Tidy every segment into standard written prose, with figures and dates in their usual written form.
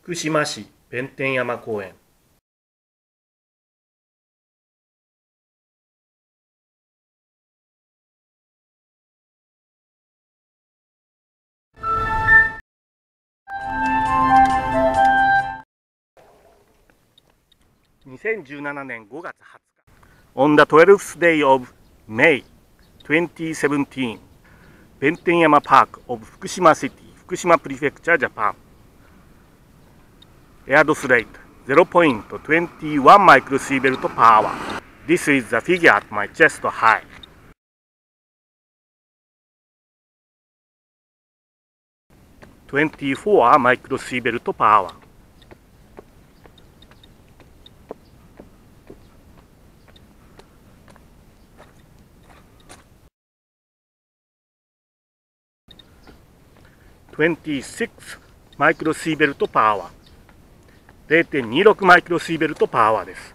福島市弁天山公園。2017年5月20日 On the 12th day of May 2017 弁天山 Park of 福島 City 福島 Prefecture Japan Aired rate 0.21 microsievert per hour. This is the figure at my chest high. (24 microsievert per hour.) (26 microsievert per hour.) 0.26 マイクロシーベルトパワーです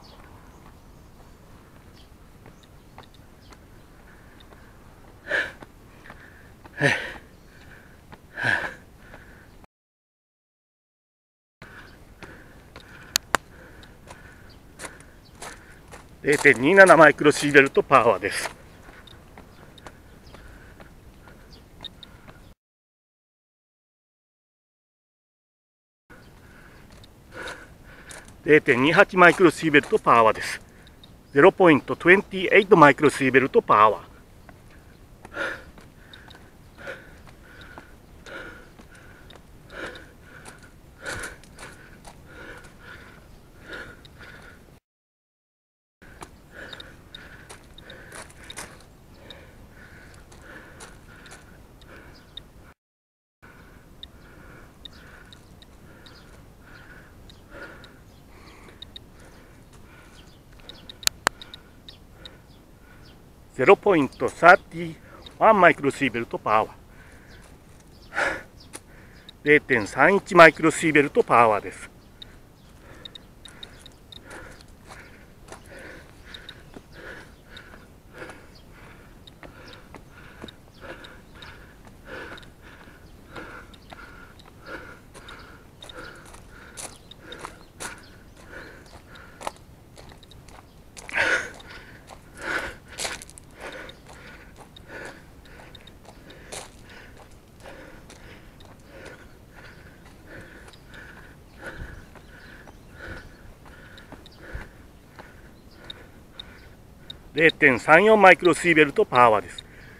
。0.27 マイクロシーベルトパワーです。0.28 マイクロシーベルトパワーです。0.28 マイクロシーベルトパワー。0.31 マイクロシーベルトパワー。0.31 マイクロシーベルトパワーです。0.34 マイクロシーベルトパワーです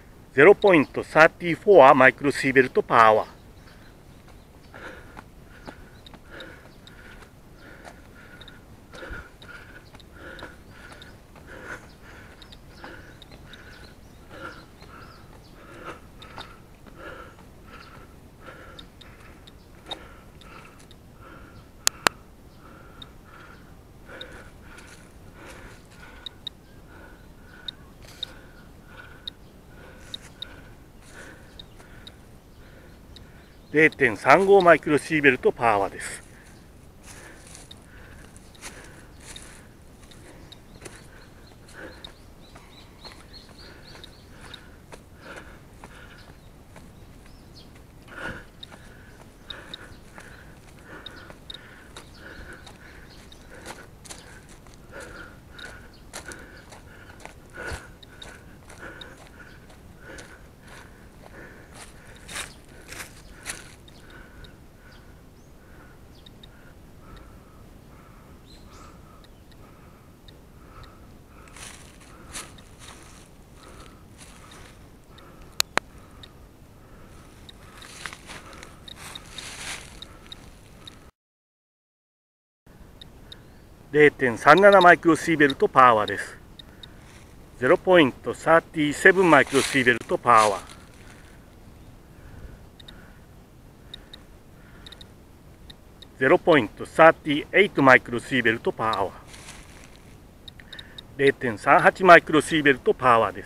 。0.34 マイクロシーベルトパワー。0.35 マイクロシーベルトパワーです。0.37 マイクロシーベルトパワーです。0.37 マイクロシーベルトパワー。0.38 マイクロシーベルトパワー。0.38 マイクロシーベルトパワーです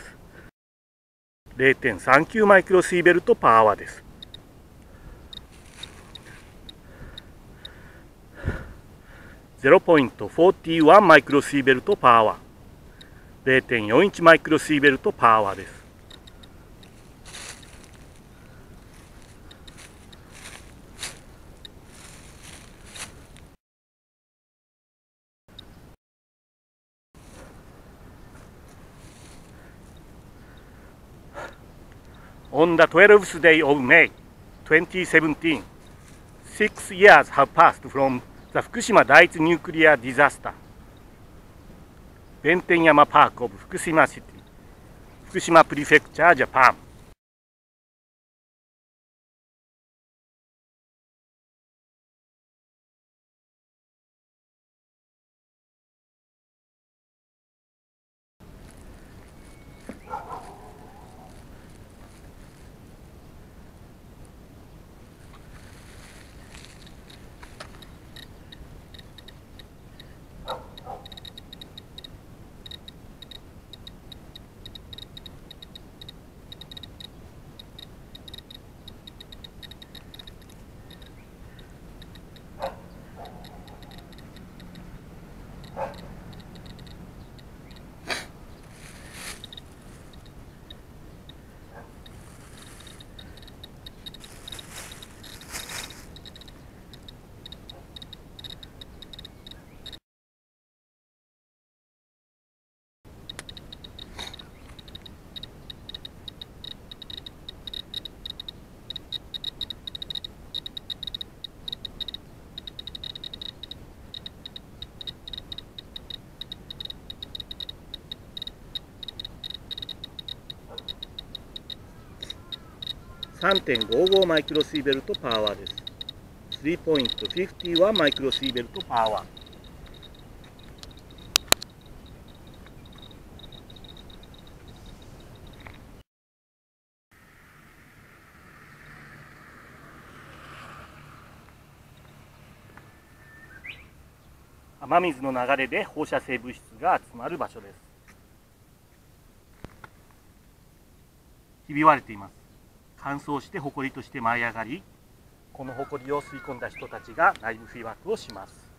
。0.39 マイクロシーベルトパワーです。0.41 マイクロシーベルトパワー。0.41 マイクロシーベルトパワーです。 On the 12th day of May 2017, 6 years have passed from the Fukushima Daiichi nuclear disaster. 弁天山パーク of 福島 City, Fukushima Prefecture, Japan. 3.55 マイクロシーベルトパワーです。3.51 マイクロシーベルトパワー。雨水の流れで放射性物質が集まる場所です。ひび割れています。乾燥して埃として舞い上がり、この埃を吸い込んだ人たちが内部被曝をします。